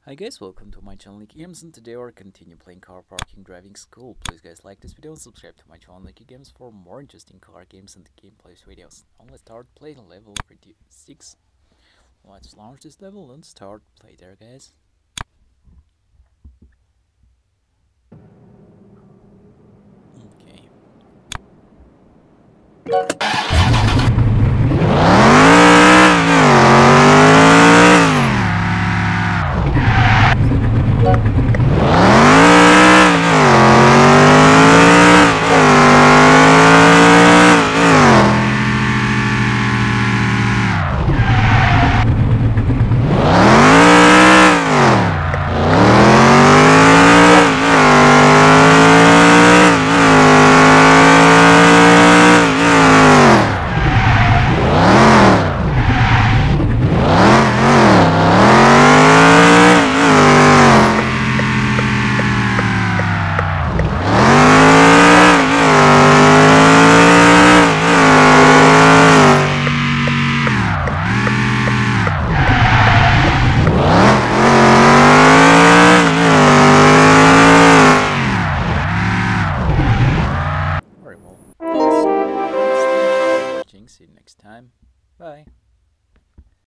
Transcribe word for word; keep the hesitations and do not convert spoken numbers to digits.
Hi guys, welcome to my channel Nicki Games, and today we're continue playing car parking driving school. Please guys like this video and subscribe to my channel Nicki Games for more interesting car games and gameplay videos. Now let's start playing level six. Let's launch this level and start play there guys. Okay. See you next time. Bye.